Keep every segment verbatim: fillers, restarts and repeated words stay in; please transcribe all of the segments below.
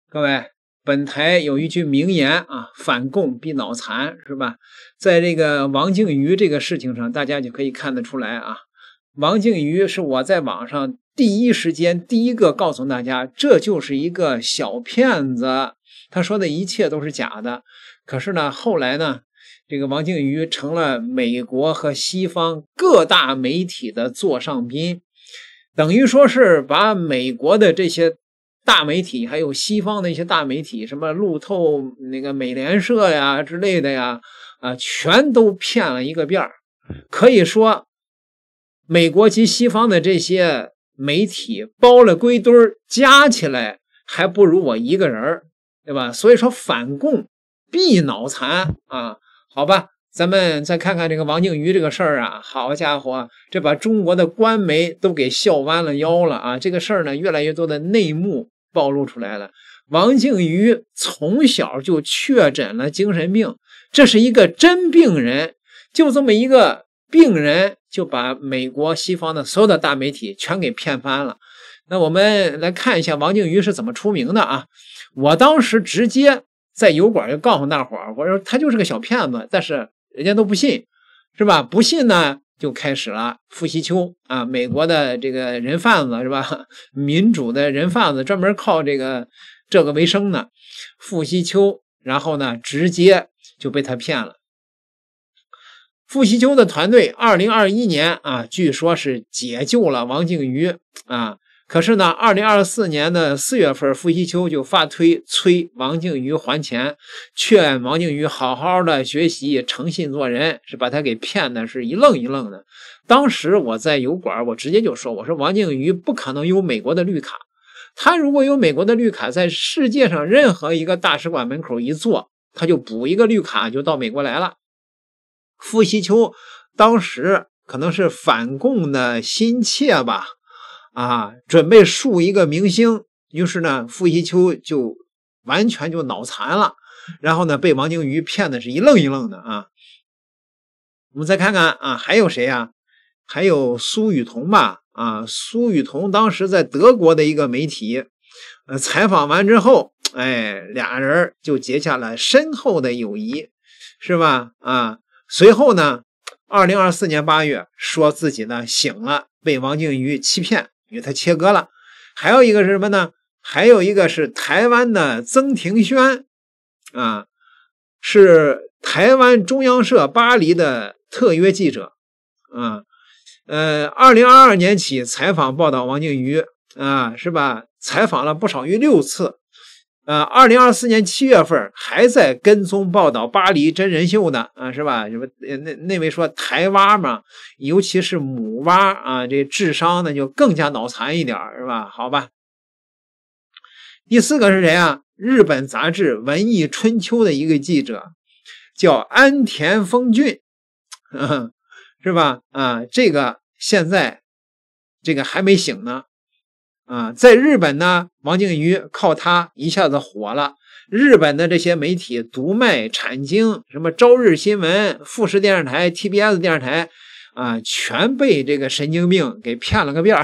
各位，本台有一句名言啊，反共必脑残，是吧？在这个王靖宇这个事情上，大家就可以看得出来啊。王靖宇是我在网上第一时间第一个告诉大家，这就是一个小骗子，他说的一切都是假的。可是呢，后来呢，这个王靖宇成了美国和西方各大媒体的座上宾，等于说是把美国的这些大媒体还有西方的一些大媒体，什么路透、那个美联社呀之类的呀，啊，全都骗了一个遍儿。可以说，美国及西方的这些媒体包了归堆儿，加起来还不如我一个人，对吧？所以说反共必脑残啊！好吧，咱们再看看这个王靖宇这个事儿啊，好家伙，这把中国的官媒都给笑弯了腰了啊！这个事儿呢，越来越多的内幕暴露出来了。王靖宇从小就确诊了精神病，这是一个真病人，就这么一个病人就把美国西方的所有的大媒体全给骗翻了。那我们来看一下王靖宇是怎么出名的啊！我当时直接在油管就告诉大伙儿，我说他就是个小骗子，但是人家都不信，是吧？不信呢，就开始了。傅西秋啊，美国的这个人贩子，是吧？民主的人贩子，专门靠这个这个为生呢。傅西秋，然后呢，直接就被他骗了。傅西秋的团队二零二一年啊，据说是解救了王靖宇啊。可是呢，二零二四年的四月份，傅西秋就发推催王靖宇还钱，劝王靖宇好好的学习，诚信做人，是把他给骗的是一愣一愣的。当时我在油管，我直接就说，我说王靖宇不可能有美国的绿卡，他如果有美国的绿卡，在世界上任何一个大使馆门口一坐，他就补一个绿卡就到美国来了。傅西秋当时可能是反共的心切吧，啊，准备树一个明星，于是呢，傅西秋就完全就脑残了，然后呢，被王靖宇骗的是一愣一愣的啊。我们再看看啊，还有谁啊？还有苏雨桐吧，啊，苏雨桐当时在德国的一个媒体，呃，采访完之后，哎，俩人就结下了深厚的友谊，是吧？啊，随后呢，二零二四年八月，说自己呢醒了，被王靖宇欺骗，与他切割了。还有一个是什么呢？还有一个是台湾的曾庭轩啊，是台湾中央社巴黎的特约记者啊。呃，二零二二年起采访报道王靖宇啊，是吧？采访了不少于六次。呃，二零二四年七月份还在跟踪报道巴黎真人秀的啊，是吧？什么那那位说台蛙嘛，尤其是母蛙啊，这智商呢就更加脑残一点，是吧？好吧。第四个是谁啊？日本杂志《文艺春秋》的一个记者，叫安田丰俊，啊，是吧？啊，这个现在这个还没醒呢。啊，在日本呢，王靖宇靠他一下子火了。日本的这些媒体，读卖、产经、什么朝日新闻、富士电视台、T B S 电视台，啊，全被这个神经病给骗了个遍儿。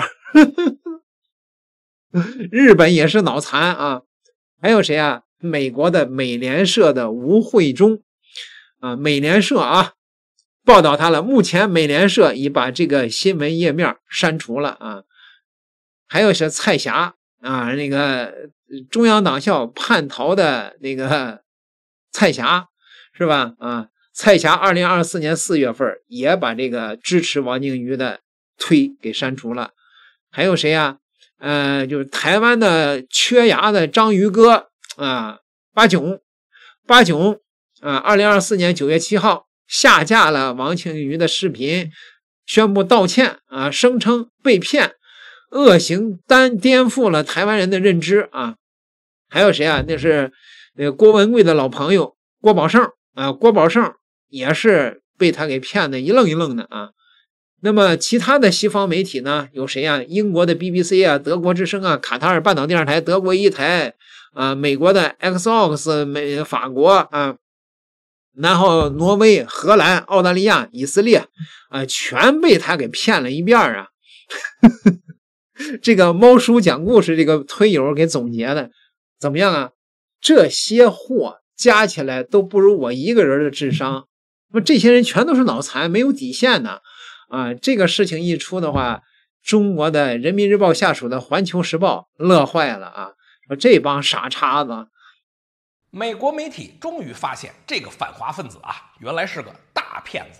日本也是脑残啊！还有谁啊？美国的美联社的吴慧中，啊，美联社啊，报道他了。目前美联社已把这个新闻页面删除了啊。还有是蔡霞啊，那个中央党校叛逃的那个蔡霞，是吧？啊，蔡霞二零二四年四月份也把这个支持王靖宇的推给删除了。还有谁啊？呃，就是台湾的缺牙的章鱼哥啊，八囧，八囧啊，二零二四年九月七号下架了王靖宇的视频，宣布道歉啊，声称被骗。恶行单颠覆了台湾人的认知啊！还有谁啊？那是那个郭文贵的老朋友郭宝胜啊，郭宝胜也是被他给骗的一愣一愣的啊。那么其他的西方媒体呢？有谁啊？英国的 B B C 啊，德国之声啊，卡塔尔半岛电视台，德国一台啊，美国的 X O X 美法国啊，然后挪威、荷兰、澳大利亚、以色列啊，全被他给骗了一遍啊！这个猫叔讲故事这个推友给总结的怎么样啊？ 这些货加起来都不如我一个人的智商，那么这些人全都是脑残，没有底线的啊！这个事情一出的话，中国的人民日报下属的环球时报乐坏了啊，说这帮傻叉子。 美国媒体终于发现这个反华分子啊，原来是个大骗子。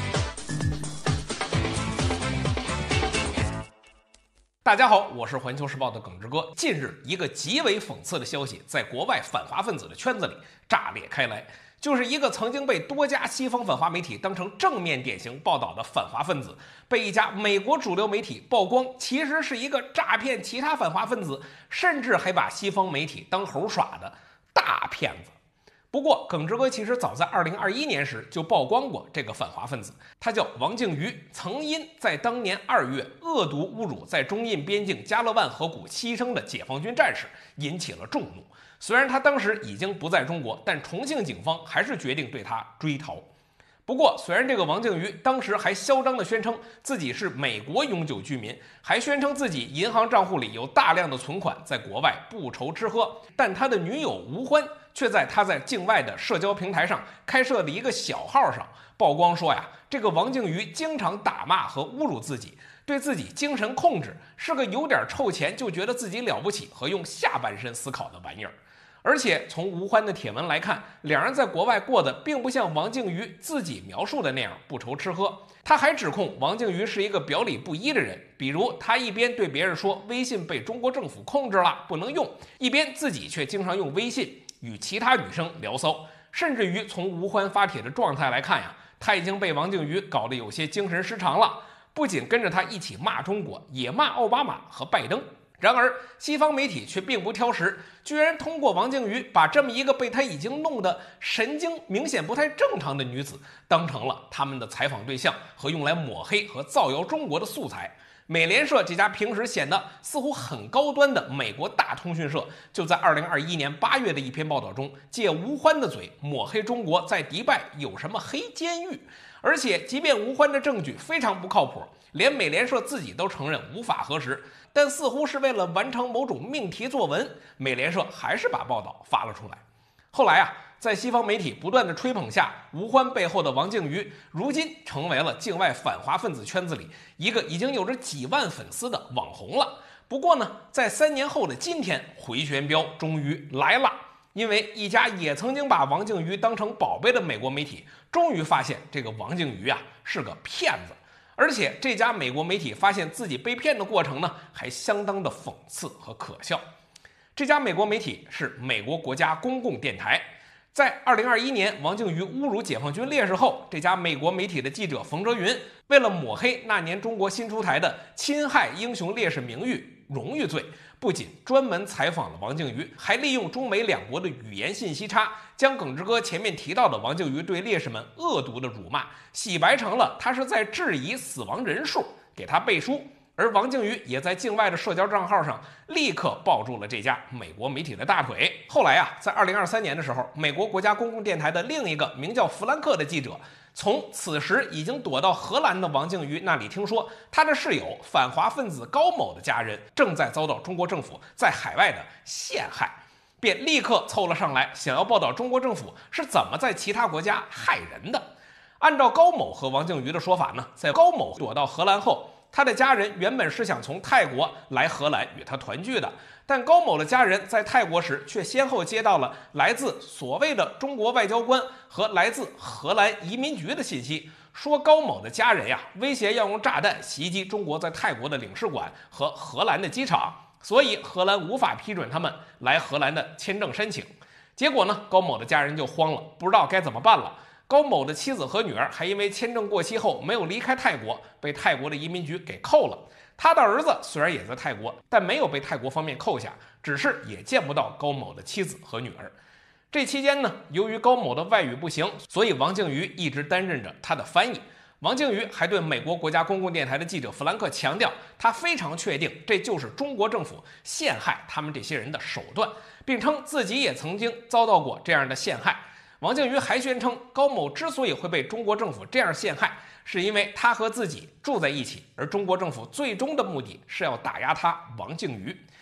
大家好，我是环球时报的耿直哥。近日，一个极为讽刺的消息在国外反华分子的圈子里炸裂开来，就是一个曾经被多家西方反华媒体当成正面典型报道的反华分子，被一家美国主流媒体曝光其实是一个诈骗其他反华分子，甚至还把西方媒体当猴耍的大骗子。不过，耿直哥其实早在二零二一年时就曝光过这个反华分子，他叫王靖宇，曾因在当年二月恶毒侮辱在中印边境加勒万河谷牺牲的解放军战士，引起了众怒。虽然他当时已经不在中国，但重庆警方还是决定对他追逃。不过，虽然这个王靖宇当时还嚣张地宣称自己是美国永久居民，还宣称自己银行账户里有大量的存款，在国外不愁吃喝，但他的女友吴欢却在他在境外的社交平台上开设的一个小号上曝光说呀，这个王靖宇经常打骂和侮辱自己，对自己精神控制，是个有点臭钱就觉得自己了不起和用下半身思考的玩意儿。而且从吴欢的帖文来看，两人在国外过得并不像王靖宇自己描述的那样不愁吃喝。他还指控王靖宇是一个表里不一的人，比如他一边对别人说微信被中国政府控制了不能用，一边自己却经常用微信与其他女生聊骚。甚至于从吴欢发帖的状态来看呀，他已经被王靖宇搞得有些精神失常了，不仅跟着他一起骂中国，也骂奥巴马和拜登。然而，西方媒体却并不挑食，居然通过王靖宇把这么一个被他已经弄得神经明显不太正常的女子，当成了他们的采访对象和用来抹黑和造谣中国的素材。美联社这家平时显得似乎很高端的美国大通讯社，就在二零二一年八月的一篇报道中，借吴欢的嘴抹黑中国在迪拜有什么黑监狱。而且，即便吴欢的证据非常不靠谱，连美联社自己都承认无法核实，但似乎是为了完成某种命题作文，美联社还是把报道发了出来。后来啊，在西方媒体不断的吹捧下，吴欢背后的王靖宇如今成为了境外反华分子圈子里一个已经有着几万粉丝的网红了。不过呢，在三年后的今天，回旋镖终于来了。因为一家也曾经把王靖宇当成宝贝的美国媒体，终于发现这个王靖宇啊是个骗子，而且这家美国媒体发现自己被骗的过程呢，还相当的讽刺和可笑。这家美国媒体是美国国家公共电台。在二零二一年，王靖宇侮辱解放军烈士后，这家美国媒体的记者冯哲云为了抹黑那年中国新出台的侵害英雄烈士名誉荣誉罪，不仅专门采访了王靖宇，还利用中美两国的语言信息差，将耿直哥前面提到的王靖宇对烈士们恶毒的辱骂洗白成了他是在质疑死亡人数，给他背书。而王靖宇也在境外的社交账号上立刻抱住了这家美国媒体的大腿。后来啊，在二零二三年的时候，美国国家公共电台的另一个名叫弗兰克的记者，从此时已经躲到荷兰的王靖宇那里听说，他的室友反华分子高某的家人正在遭到中国政府在海外的陷害，便立刻凑了上来，想要报道中国政府是怎么在其他国家害人的。按照高某和王靖宇的说法呢，在高某躲到荷兰后，他的家人原本是想从泰国来荷兰与他团聚的，但高某的家人在泰国时却先后接到了来自所谓的中国外交官和来自荷兰移民局的信息，说高某的家人呀威胁要用炸弹袭击中国在泰国的领事馆和荷兰的机场，所以荷兰无法批准他们来荷兰的签证申请。结果呢，高某的家人就慌了，不知道该怎么办了。高某的妻子和女儿还因为签证过期后没有离开泰国，被泰国的移民局给扣了。他的儿子虽然也在泰国，但没有被泰国方面扣下，只是也见不到高某的妻子和女儿。这期间呢，由于高某的外语不行，所以王靖宇一直担任着他的翻译。王靖宇还对美国国家公共电台的记者弗兰克强调，他非常确定这就是中国政府陷害他们这些人的手段，并称自己也曾经遭到过这样的陷害。王靖宇还宣称，高某之所以会被中国政府这样陷害，是因为他和自己住在一起，而中国政府最终的目的是要打压他王靖宇。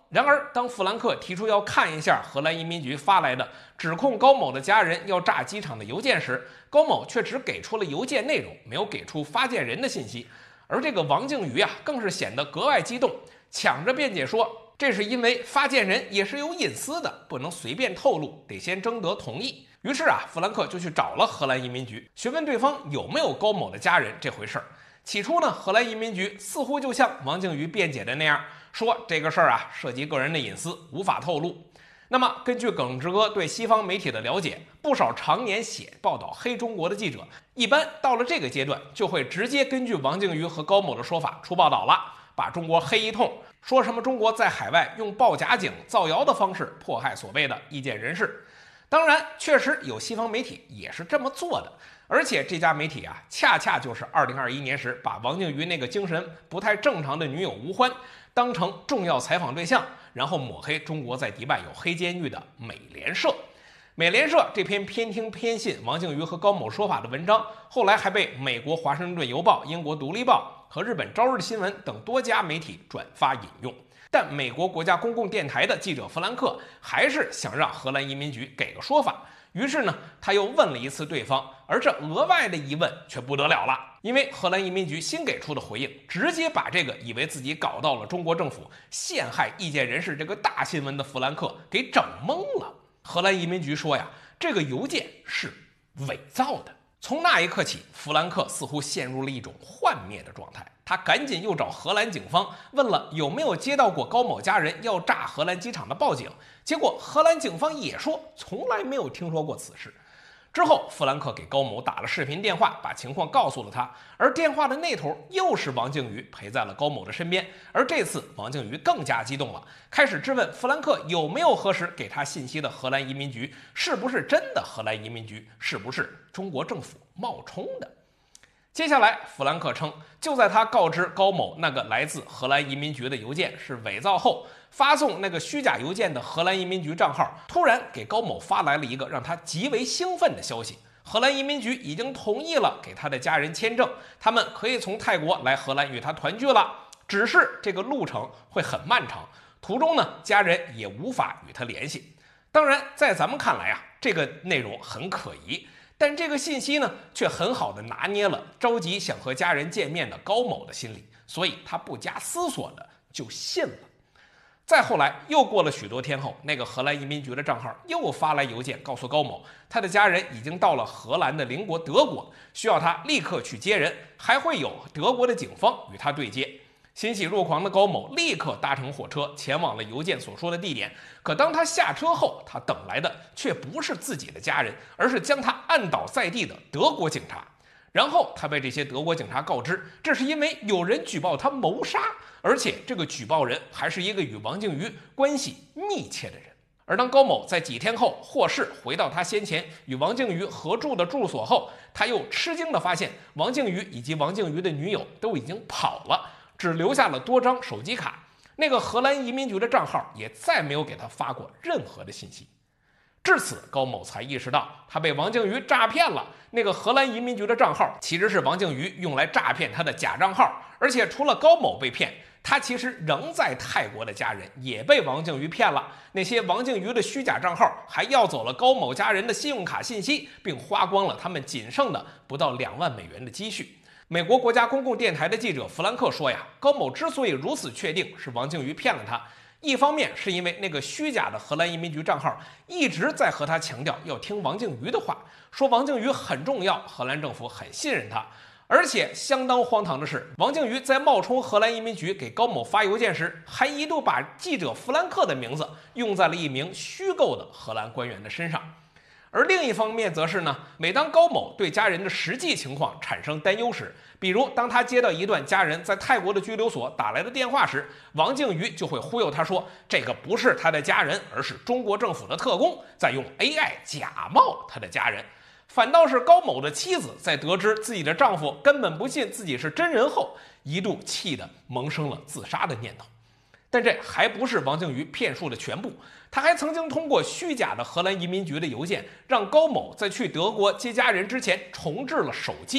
然而，当弗兰克提出要看一下荷兰移民局发来的指控高某的家人要炸机场的邮件时，高某却只给出了邮件内容，没有给出发件人的信息。而这个王靖宇啊，更是显得格外激动，抢着辩解说，这是因为发件人也是有隐私的，不能随便透露，得先征得同意。于是啊，弗兰克就去找了荷兰移民局，询问对方有没有高某的家人这回事儿。起初呢，荷兰移民局似乎就像王靖宇辩解的那样，说这个事儿啊涉及个人的隐私，无法透露。那么根据耿直哥对西方媒体的了解，不少常年写报道黑中国的记者，一般到了这个阶段，就会直接根据王靖宇和高某的说法出报道了，把中国黑一通，说什么中国在海外用报假警、造谣的方式迫害所谓的意见人士。当然，确实有西方媒体也是这么做的，而且这家媒体啊，恰恰就是二零二一年时把王靖宇那个精神不太正常的女友吴欢当成重要采访对象，然后抹黑中国在迪拜有黑监狱的美联社。美联社这篇偏听偏信王靖宇和高某说法的文章，后来还被美国华盛顿邮报、英国独立报和日本朝日新闻等多家媒体转发引用。但美国国家公共电台的记者弗兰克还是想让荷兰移民局给个说法，于是呢，他又问了一次对方，而这额外的疑问却不得了了，因为荷兰移民局新给出的回应，直接把这个以为自己搞到了中国政府陷害意见人士这个大新闻的弗兰克给整懵了。荷兰移民局说呀，这个邮件是伪造的。从那一刻起，弗兰克似乎陷入了一种幻灭的状态。他赶紧又找荷兰警方问了有没有接到过高某家人要炸荷兰机场的报警，结果荷兰警方也说从来没有听说过此事。之后，弗兰克给高某打了视频电话，把情况告诉了他，而电话的那头又是王靖宇陪在了高某的身边。而这次王靖宇更加激动了，开始质问弗兰克有没有核实给他信息的荷兰移民局是不是真的荷兰移民局，是不是中国政府冒充的。接下来，弗兰克称，就在他告知高某那个来自荷兰移民局的邮件是伪造后，发送那个虚假邮件的荷兰移民局账号突然给高某发来了一个让他极为兴奋的消息：荷兰移民局已经同意了给他的家人签证，他们可以从泰国来荷兰与他团聚了。只是这个路程会很漫长，途中呢，家人也无法与他联系。当然，在咱们看来啊，这个内容很可疑。但这个信息呢，却很好的拿捏了着急想和家人见面的高某的心理，所以他不加思索的就信了。再后来，又过了许多天后，那个荷兰移民局的账号又发来邮件告诉高某，他的家人已经到了荷兰的邻国德国，需要他立刻去接人，还会有德国的警方与他对接。欣喜若狂的高某立刻搭乘火车前往了邮件所说的地点，可当他下车后，他等来的却不是自己的家人，而是将他按倒在地的德国警察。然后他被这些德国警察告知，这是因为有人举报他谋杀，而且这个举报人还是一个与王靖宇关系密切的人。而当高某在几天后获释回到他先前与王靖宇合住的住所后，他又吃惊地发现王靖宇以及王靖宇的女友都已经跑了，只留下了多张手机卡，那个荷兰移民局的账号也再没有给他发过任何的信息。至此，高某才意识到他被王靖宇诈骗了。那个荷兰移民局的账号其实是王靖宇用来诈骗他的假账号，而且除了高某被骗，他其实仍在泰国的家人也被王靖宇骗了。那些王靖宇的虚假账号还要走了高某家人的信用卡信息，并花光了他们仅剩的不到两万美元的积蓄。美国国家公共电台的记者弗兰克说呀，高某之所以如此确定是王靖宇骗了他，一方面是因为那个虚假的荷兰移民局账号一直在和他强调要听王靖宇的话，说王靖宇很重要，荷兰政府很信任他。而且相当荒唐的是，王靖宇在冒充荷兰移民局给高某发邮件时，还一度把记者弗兰克的名字用在了一名虚构的荷兰官员的身上。而另一方面则是呢，每当高某对家人的实际情况产生担忧时，比如当他接到一段家人在泰国的拘留所打来的电话时，王靖宇就会忽悠他说，这个不是他的家人，而是中国政府的特工在用 A I 假冒他的家人。反倒是高某的妻子在得知自己的丈夫根本不信自己是真人后，一度气得萌生了自杀的念头。但这还不是王靖宇骗术的全部，他还曾经通过虚假的荷兰移民局的邮件，让高某在去德国接家人之前重置了手机。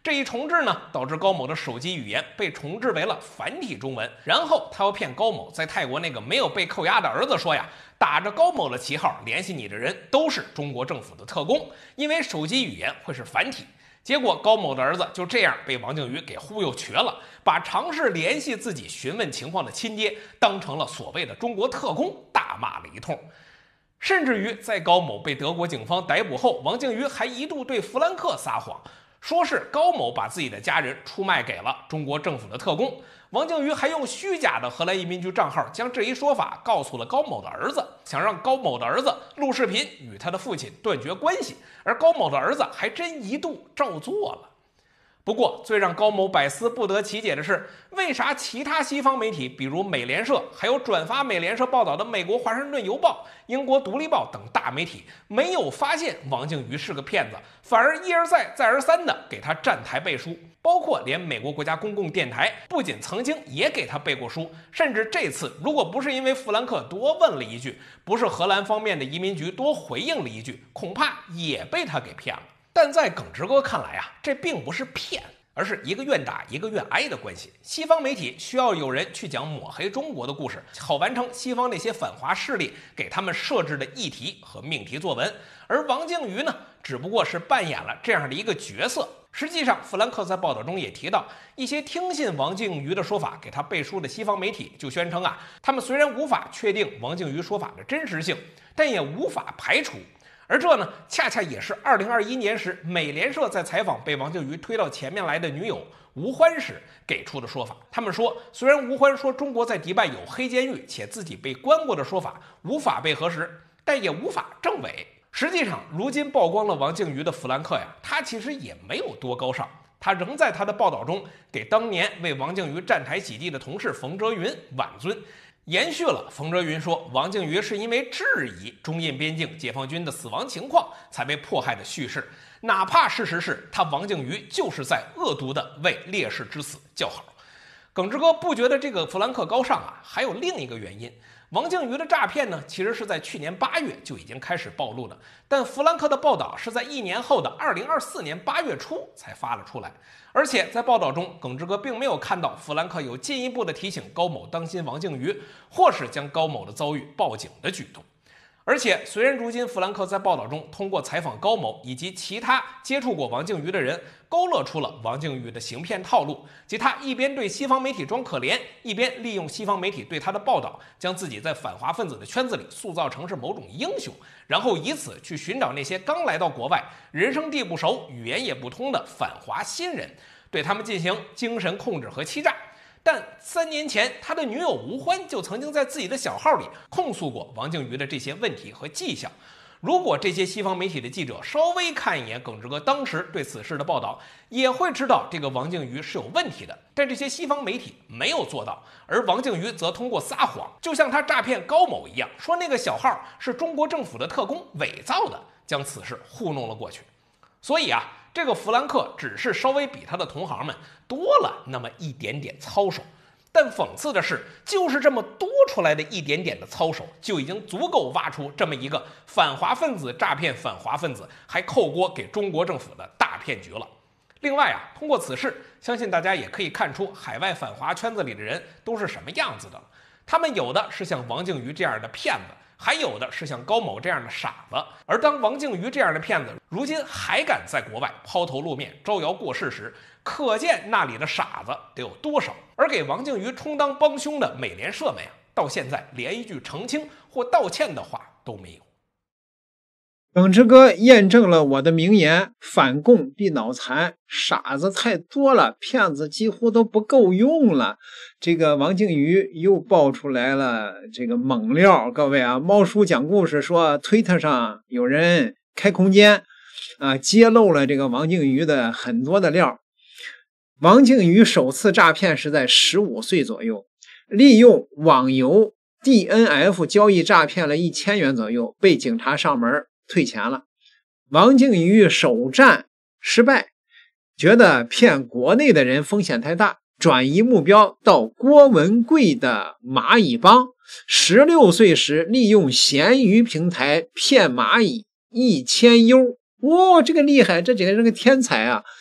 这一重置呢，导致高某的手机语言被重置为了繁体中文，然后他要骗高某在泰国那个没有被扣押的儿子说呀，打着高某的旗号联系你的人都是中国政府的特工，因为手机语言会是繁体。结果高某的儿子就这样被王靖宇给忽悠瘸了，把尝试联系自己询问情况的亲爹当成了所谓的中国特工，大骂了一通。甚至于在高某被德国警方逮捕后，王靖宇还一度对弗兰克撒谎，说是高某把自己的家人出卖给了中国政府的特工。王靖宇还用虚假的荷兰移民局账号将这一说法告诉了高某的儿子，想让高某的儿子录视频与他的父亲断绝关系，而高某的儿子还真一度照做了。不过最让高某百思不得其解的是，为啥其他西方媒体，比如美联社，还有转发美联社报道的美国华盛顿邮报、英国独立报等大媒体，没有发现王靖宇是个骗子，反而一而再再而三的给他站台背书，包括连美国国家公共电台不仅曾经也给他背过书，甚至这次如果不是因为弗兰克多问了一句，不是荷兰方面的移民局多回应了一句，恐怕也被他给骗了。但在耿直哥看来啊，这并不是骗，而是一个愿打一个愿挨的关系。西方媒体需要有人去讲抹黑中国的故事，好完成西方那些反华势力给他们设置的议题和命题作文，而王靖宇呢，只不过是扮演了这样的一个角色。实际上，弗兰克在报道中也提到，一些听信王靖宇的说法给他背书的西方媒体就宣称啊，他们虽然无法确定王靖宇说法的真实性，但也无法排除。而这呢，恰恰也是二零二一年时美联社在采访被王靖宇推到前面来的女友吴欢时给出的说法。他们说，虽然吴欢说中国在迪拜有黑监狱且自己被关过的说法无法被核实，但也无法证伪。实际上，如今曝光了王靖宇的弗兰克呀，他其实也没有多高尚，他仍在他的报道中给当年为王靖宇站台洗地的同事冯哲云挽尊。延续了冯哲云说王靖宇是因为质疑中印边境解放军的死亡情况才被迫害的叙事，哪怕事实是他王靖宇就是在恶毒的为烈士之死叫好。耿直哥不觉得这个弗兰克高尚啊，还有另一个原因。王靖宇的诈骗呢，其实是在去年八月就已经开始暴露的，但弗兰克的报道是在一年后的二零二四年八月初才发了出来。而且在报道中，耿直哥并没有看到弗兰克有进一步的提醒高某当心王靖宇，或是将高某的遭遇报警的举动。而且，虽然如今弗兰克在报道中通过采访高某以及其他接触过王靖宇的人，勾勒出了王靖宇的行骗套路，即他一边对西方媒体装可怜，一边利用西方媒体对他的报道，将自己在反华分子的圈子里塑造成是某种英雄，然后以此去寻找那些刚来到国外、人生地不熟、语言也不通的反华新人，对他们进行精神控制和欺诈。但三年前，他的女友吴欢就曾经在自己的小号里控诉过王靖宇的这些问题和迹象。如果这些西方媒体的记者稍微看一眼耿直哥当时对此事的报道，也会知道这个王靖宇是有问题的。但这些西方媒体没有做到，而王靖宇则通过撒谎，就像他诈骗高某一样，说那个小号是中国政府的特工伪造的，将此事糊弄了过去。所以啊，这个弗兰克只是稍微比他的同行们多了那么一点点操守，但讽刺的是，就是这么多出来的一点点的操守，就已经足够挖出这么一个反华分子诈骗反华分子，还扣锅给中国政府的大骗局了。另外啊，通过此事，相信大家也可以看出海外反华圈子里的人都是什么样子的了。他们有的是像王靖宇这样的骗子，还有的是像高某这样的傻子。而当王靖宇这样的骗子如今还敢在国外抛头露面招摇过市时，可见那里的傻子得有多少。而给王靖宇充当帮凶的美联社们呀，到现在连一句澄清或道歉的话都没有。 耿直哥验证了我的名言，反共必脑残，傻子太多了，骗子几乎都不够用了。这个王靖宇又爆出来了这个猛料，各位啊，猫叔讲故事说推特上有人开空间啊，揭露了这个王靖宇的很多的料。王靖宇首次诈骗是在十五岁左右，利用网游 D N F 交易诈骗了一千元左右，被警察上门退钱了。王靖宇首战失败，觉得骗国内的人风险太大，转移目标到郭文贵的蚂蚁帮。十六岁时利用闲鱼平台骗蚂蚁一千 U， 哇、哦，这个厉害，这简直是个天才啊！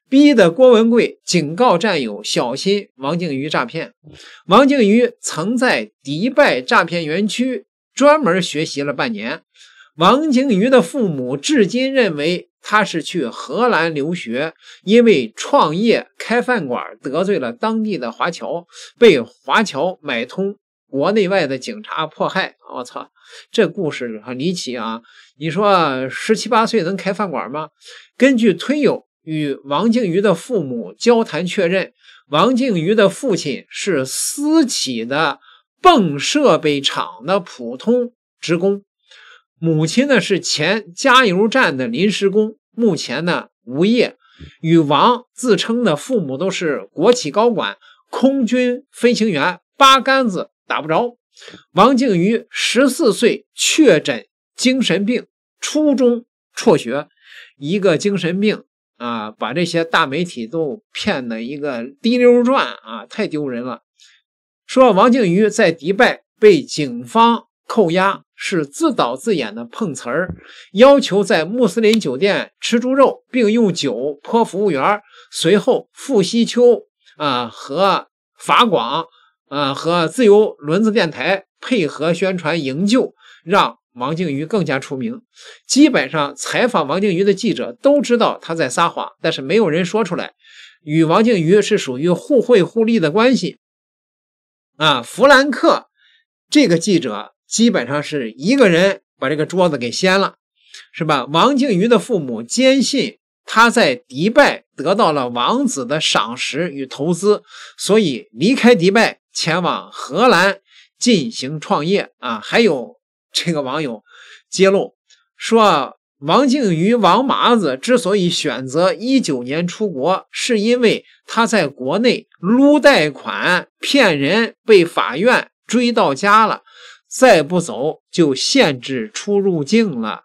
逼得郭文贵警告战友小心王靖宇诈骗。王靖宇曾在迪拜诈骗园区专门学习了半年。王靖宇的父母至今认为他是去荷兰留学，因为创业开饭馆得罪了当地的华侨，被华侨买通，国内外的警察迫害。我操，这故事很离奇啊！你说十七八岁能开饭馆吗？根据推友与王靖宇的父母交谈确认，王靖宇的父亲是私企的泵设备厂的普通职工，母亲呢是前加油站的临时工，目前呢无业。与王自称的父母都是国企高管，空军飞行员，八竿子打不着。王靖宇十四岁确诊精神病，初中辍学。一个精神病啊，把这些大媒体都骗得一个滴溜转啊，太丢人了。说王靖宇在迪拜被警方扣押，是自导自演的碰瓷儿，要求在穆斯林酒店吃猪肉，并用酒泼服务员。随后傅西秋啊和法广啊和自由轮子电台配合宣传营救，让王靖宇更加出名。基本上采访王靖宇的记者都知道他在撒谎，但是没有人说出来。与王靖宇是属于互惠互利的关系啊。弗兰克这个记者基本上是一个人把这个桌子给掀了，是吧？王靖宇的父母坚信他在迪拜得到了王子的赏识与投资，所以离开迪拜前往荷兰进行创业啊。还有这个网友揭露说，王靖宇王麻子之所以选择一九年出国，是因为他在国内撸贷款骗人，被法院追到家了，再不走就限制出入境了。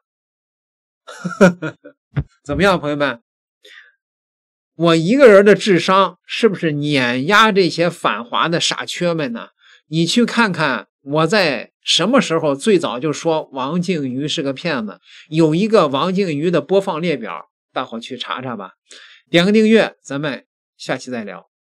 怎么样，朋友们？我一个人的智商是不是碾压这些反华的傻缺们呢？你去看看我在什么时候最早就说王靖宇是个骗子，有一个王靖宇的播放列表，大伙去查查吧。点个订阅，咱们下期再聊。